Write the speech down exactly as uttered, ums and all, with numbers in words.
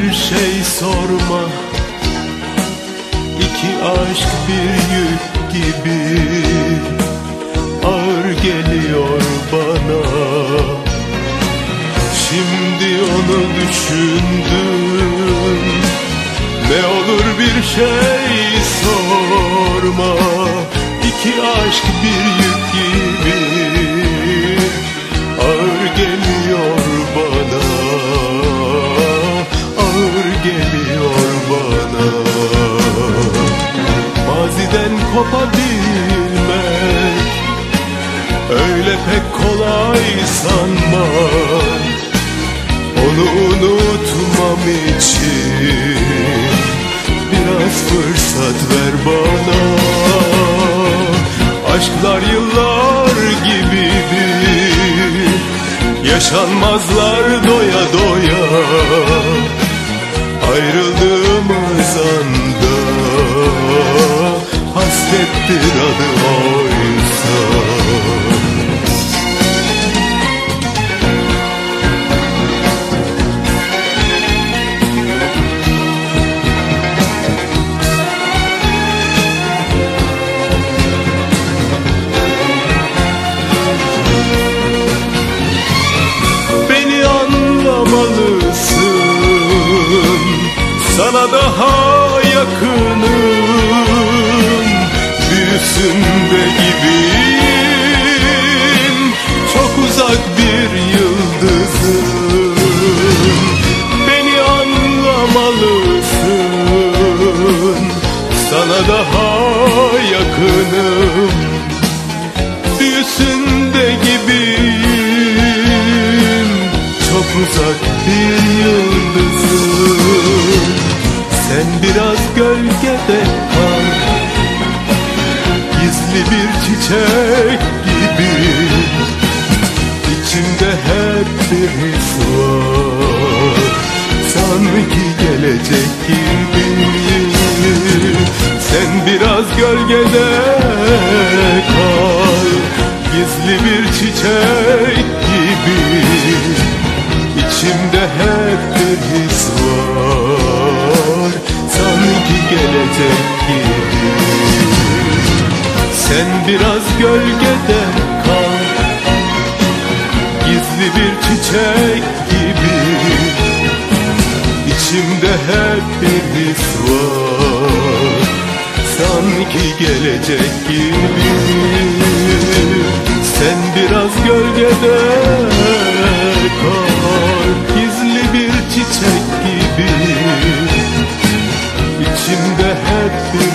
bir şey sorma. İki aşk bir yük gibi ağır geliyor bana. Şimdi onu düşündüm, ne olur bir şey sorma. İki aşk bir yük gibi ağır geliyor bana, ağır geliyor bana. Maziden kopabilmek öyle pek kolay sanma. Onu unutmam için biraz fırsat ver bana. Aşklar yıllar gibidir, yaşanmazlar doya doya. Ayrıldığımız anda hasrettir adı oysa. Sana daha yakınım, büyüsünde gibiyim. Çok uzak bir yıldızım, beni anlamalısın. Sana daha yakınım, büyüsünde gibiyim. Çok uzak bir yıldızım. Sen biraz gölgede kal, gizli bir çiçek gibi. İçimde hep bir his var, sanki gelecek gibi. Sen biraz gölgede kal, gizli bir çiçek gibi. İçimde hep bir his var, sanki gelecek gibi. Sen biraz gölgede kal, gizli bir çiçek gibi. İçimde hep bir his var, sanki gelecek gibi. Sen biraz gölgede kal, gizli bir çiçek gibi. İçimde hep bir